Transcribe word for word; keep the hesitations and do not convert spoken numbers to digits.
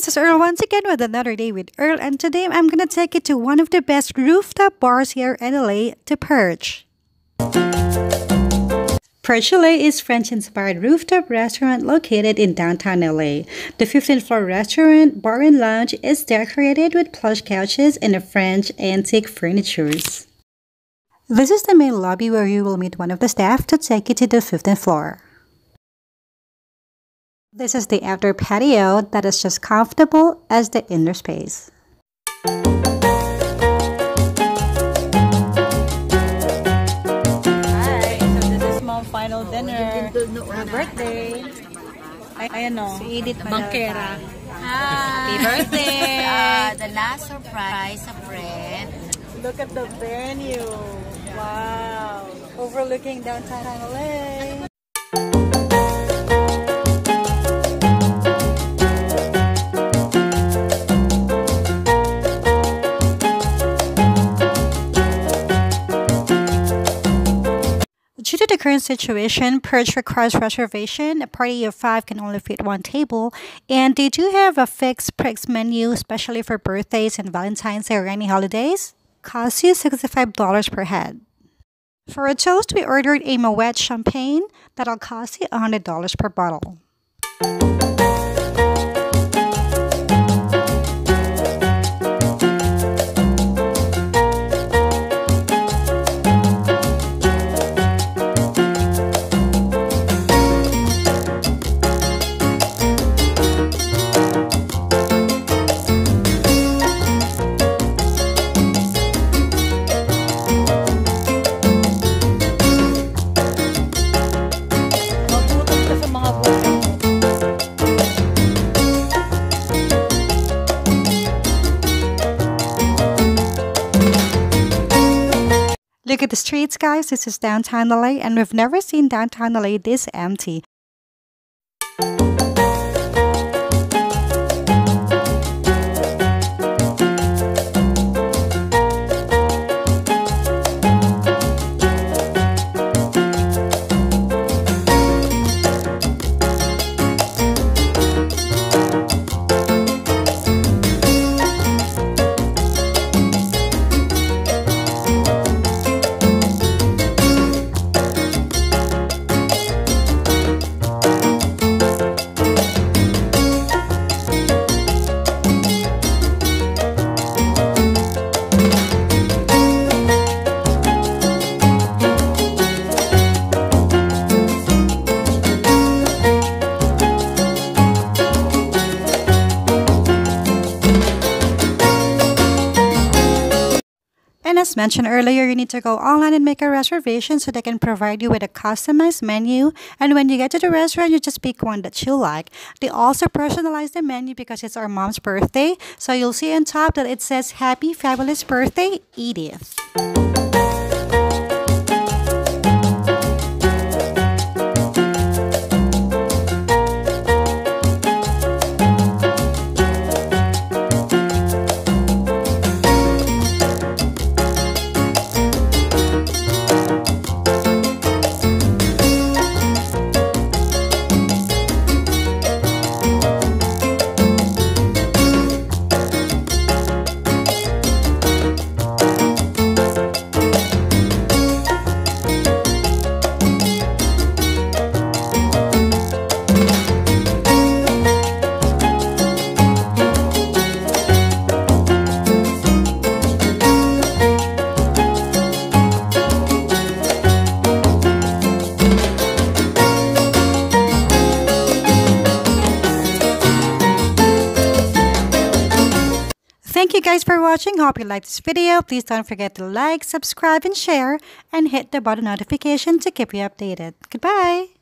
This is Earl once again with another day with Earl, and today I'm gonna take you to one of the best rooftop bars here in L A, to Perch. Perch L A is French-inspired rooftop restaurant located in downtown L A. The fifteenth floor restaurant, bar and lounge is decorated with plush couches and a French antique furnitures. This is the main lobby where you will meet one of the staff to take you to the fifteenth floor. This is the outdoor patio that is just comfortable as the indoor space. Hi, so this is my final dinner for my birthday. Ay, ayan o, Bangkera. Happy birthday! uh, the last surprise of Fred. Look at the venue. Wow. Overlooking downtown L A. Due to the current situation, Perch requires reservation. A party of five can only fit one table, and they do have a fixed price menu, especially for birthdays and Valentine's Day or any holidays. Costs you sixty-five dollars per head. For a toast, we ordered a Moet champagne that'll cost you one hundred dollars per bottle. Look at the streets, guys. This is downtown L A, and we've never seen downtown L A this empty. And as mentioned earlier, you need to go online and make a reservation so they can provide you with a customized menu. And when you get to the restaurant, you just pick one that you like. They also personalize the menu because it's our mom's birthday. So you'll see on top that it says, "Happy Fabulous Birthday, Edith." Thank you guys for watching. Hope you liked this video. Please don't forget to like, subscribe, and share, and hit the button notification to keep you updated. Goodbye!